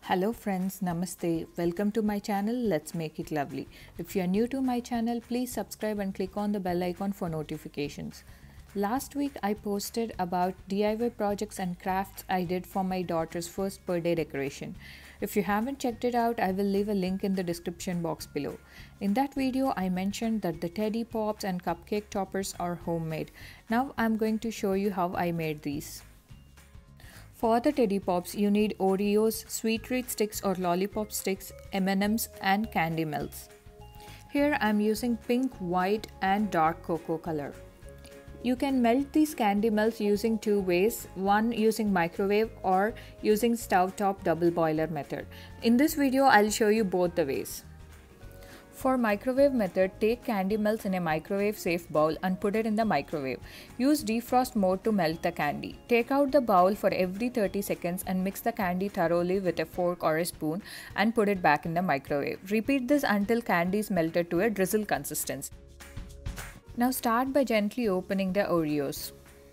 Hello friends, Namaste. Welcome to my channel. Let's make it lovely. If you are new to my channel, please subscribe and click on the bell icon for notifications. Last week I posted about DIY projects and crafts I did for my daughter's first birthday decoration. If you haven't checked it out, I will leave a link in the description box below. In that video, I mentioned that the teddy pops and cupcake toppers are homemade. Now I'm going to show you how I made these. For the teddy pops, you need Oreos, sweet treat sticks or lollipop sticks, M&Ms and candy melts. Here I am using pink, white and dark cocoa color. You can melt these candy melts using two ways, one using microwave or using stove top double boiler method. In this video, I'll show you both the ways. For microwave method, take candy melts in a microwave safe bowl and put it in the microwave. Use defrost mode to melt the candy. Take out the bowl for every 30 seconds and mix the candy thoroughly with a fork or a spoon and put it back in the microwave. Repeat this until candy is melted to a drizzle consistency. Now start by gently opening the Oreos.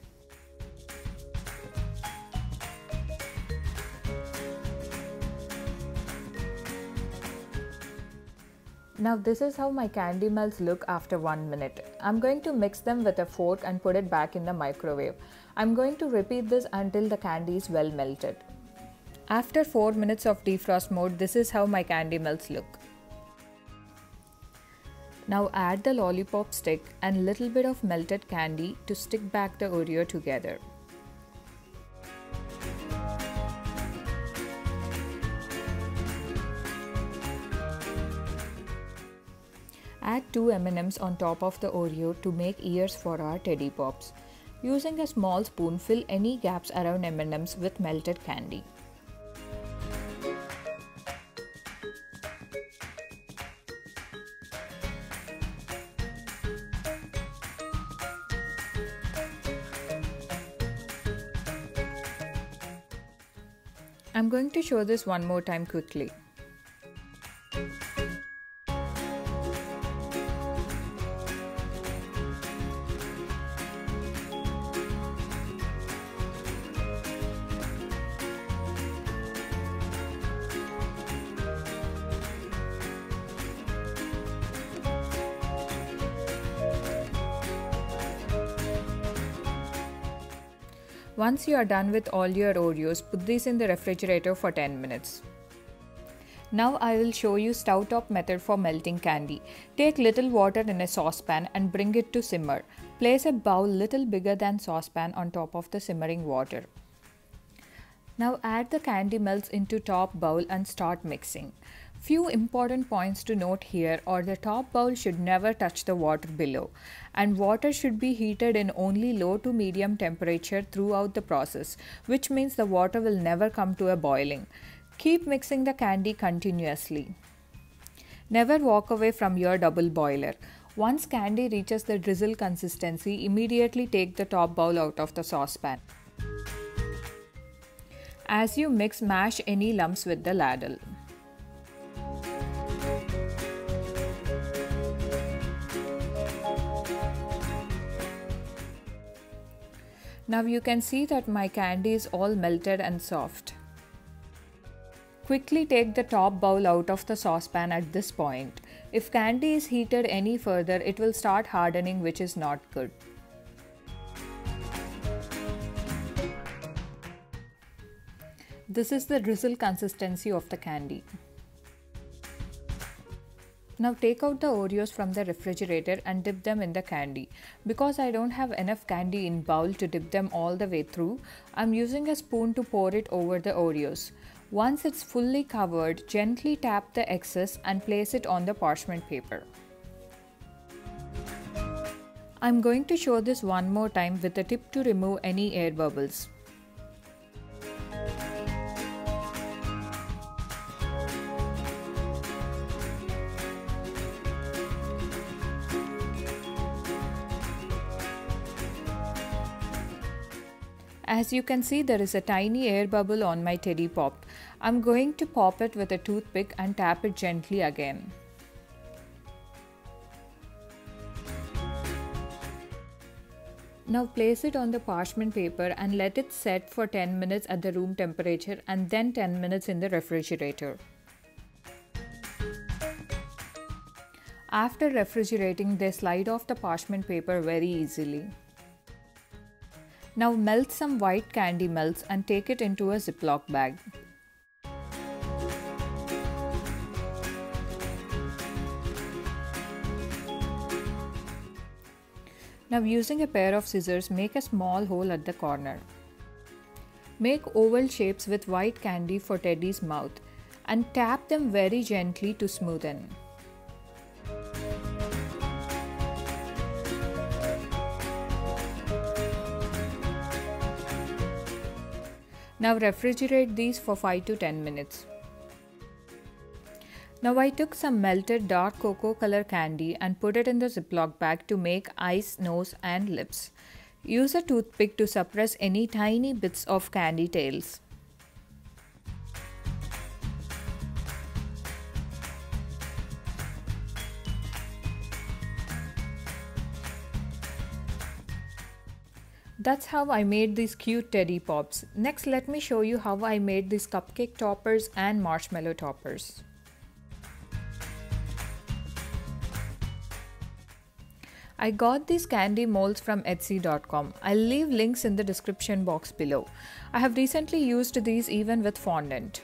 Now this is how my candy melts look after 1 minute. I'm going to mix them with a fork and put it back in the microwave. I'm going to repeat this until the candy is well melted. After 4 minutes of defrost mode, this is how my candy melts look. Now add the lollipop stick and little bit of melted candy to stick back the Oreo together. Add 2 M&Ms on top of the Oreo to make ears for our teddy pops. Using a small spoon, fill any gaps around M&Ms with melted candy. I'm going to show this one more time quickly. Once you are done with all your Oreos, put these in the refrigerator for 10 minutes. Now I will show you stove top method for melting candy. Take little water in a saucepan and bring it to simmer. Place a bowl little bigger than saucepan on top of the simmering water. Now add the candy melts into top bowl and start mixing. Few important points to note here are the top bowl should never touch the water below, and water should be heated in only low to medium temperature throughout the process, which means the water will never come to a boiling. Keep mixing the candy continuously. Never walk away from your double boiler. Once candy reaches the drizzle consistency, immediately take the top bowl out of the saucepan. As you mix, mash any lumps with the ladle. Now you can see that my candy is all melted and soft. Quickly take the top bowl out of the saucepan at this point. If candy is heated any further, it will start hardening, which is not good. This is the drizzle consistency of the candy. Now take out the Oreos from the refrigerator and dip them in the candy. Because I don't have enough candy in bowl to dip them all the way through, I'm using a spoon to pour it over the Oreos. Once it's fully covered, gently tap the excess and place it on the parchment paper. I'm going to show this one more time with a tip to remove any air bubbles. As you can see, there is a tiny air bubble on my teddy pop. I'm going to pop it with a toothpick and tap it gently again. Now place it on the parchment paper and let it set for 10 minutes at the room temperature and then 10 minutes in the refrigerator. After refrigerating, they slide off the parchment paper very easily. Now melt some white candy melts and take it into a Ziploc bag. Now using a pair of scissors, make a small hole at the corner. Make oval shapes with white candy for Teddy's mouth and tap them very gently to smoothen. Now refrigerate these for 5 to 10 minutes. Now I took some melted dark cocoa color candy and put it in the Ziploc bag to make eyes, nose and lips. Use a toothpick to suppress any tiny bits of candy tails. That's how I made these cute teddy pops. Next, let me show you how I made these cupcake toppers and marshmallow toppers. I got these candy molds from Etsy.com. I'll leave links in the description box below. I have recently used these even with fondant.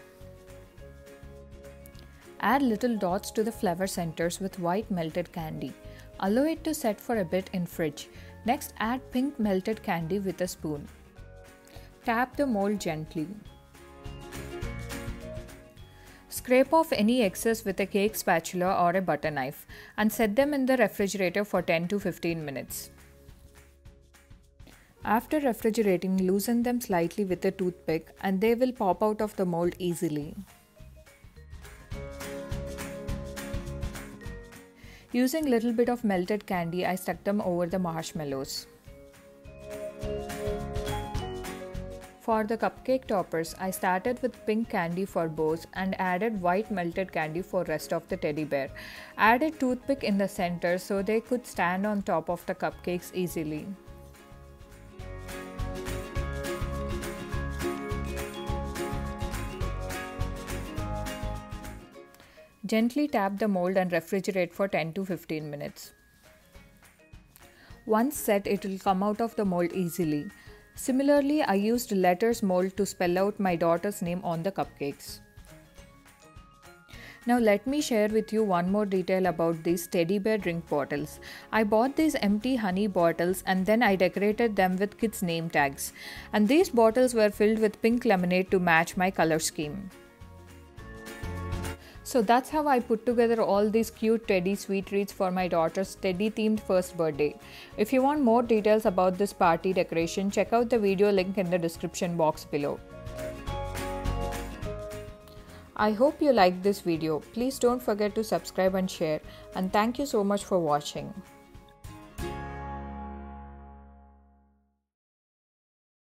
Add little dots to the flower centers with white melted candy. Allow it to set for a bit in fridge. Next, add pink melted candy with a spoon. Tap the mold gently. Scrape off any excess with a cake spatula or a butter knife and set them in the refrigerator for 10 to 15 minutes. After refrigerating, loosen them slightly with a toothpick and they will pop out of the mold easily. Using little bit of melted candy, I stuck them over the marshmallows. For the cupcake toppers, I started with pink candy for bows and added white melted candy for rest of the teddy bear. Add a toothpick in the center so they could stand on top of the cupcakes easily. Gently tap the mold and refrigerate for 10 to 15 minutes. Once set, it will come out of the mold easily. Similarly, I used letters mold to spell out my daughter's name on the cupcakes. Now let me share with you one more detail about these teddy bear drink bottles. I bought these empty honey bottles and then I decorated them with kids' name tags. And these bottles were filled with pink lemonade to match my color scheme. So that's how I put together all these cute teddy sweet treats for my daughter's teddy themed first birthday. If you want more details about this party decoration, check out the video link in the description box below. I hope you liked this video. Please don't forget to subscribe and share, and thank you so much for watching.